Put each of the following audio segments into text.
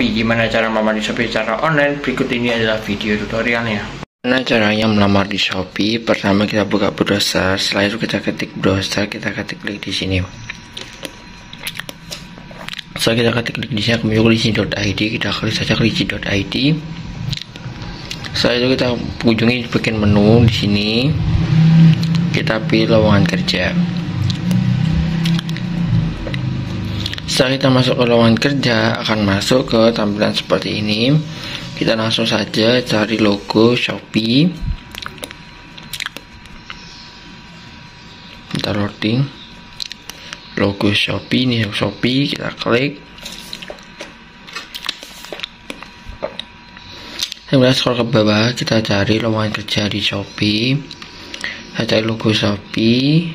Shopee. Gimana cara melamar di Shopee secara online? Berikut ini adalah video tutorialnya. Nah, caranya melamar di Shopee, pertama kita buka browser, setelah itu kita ketik browser, kita klik di sini. Setelah kita klik di sini, kemudian lisi.id, kita klik saja lisi.id. Setelah itu kita kunjungi bagian menu di sini, kita pilih lowongan kerja. Setelah kita masuk ke lowongan kerja, akan masuk ke tampilan seperti ini. Kita langsung saja cari logo Shopee. Kita loading logo Shopee, ini Shopee, kita klik. Kemudian scroll ke bawah, kita cari lowongan kerja di Shopee. Kita cari logo Shopee.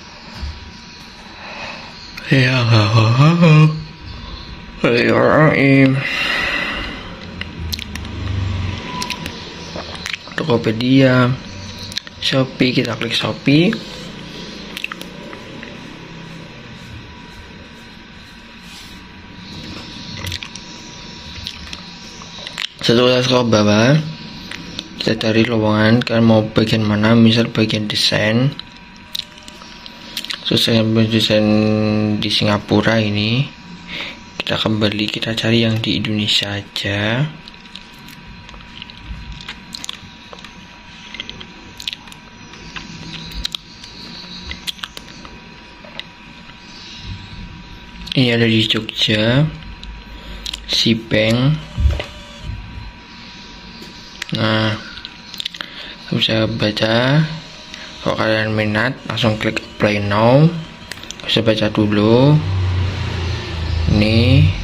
Tokopedia, Shopee, kita klik Shopee. Setelah scroll bawah, kita cari lowongan, kalian mau bagian mana, misal bagian desain. Sesuai desain di Singapura ini, kita kembali, kita cari yang di Indonesia aja. Ini ada di Jogja, Sipeng. Nah, bisa baca. Kalau kalian minat, langsung klik apply now. Bisa baca dulu. Ini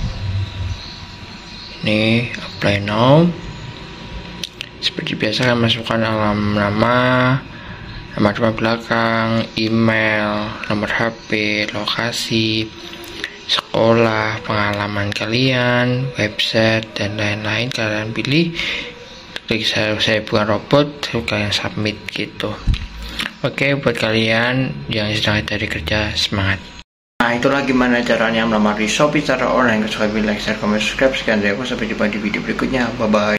apply now. Seperti biasa, kalian masukkan nama belakang, email, nomor HP, lokasi, sekolah, pengalaman kalian, website, dan lain-lain. Kalian pilih, klik saya bukan robot, kalian submit gitu. Oke, buat kalian yang sedang cari kerja, semangat. Nah, itulah gimana caranya melamar di Shopee secara online. Kalau suka, like, share, comment, subscribe. Sekian dari aku, sampai jumpa di video berikutnya. Bye bye.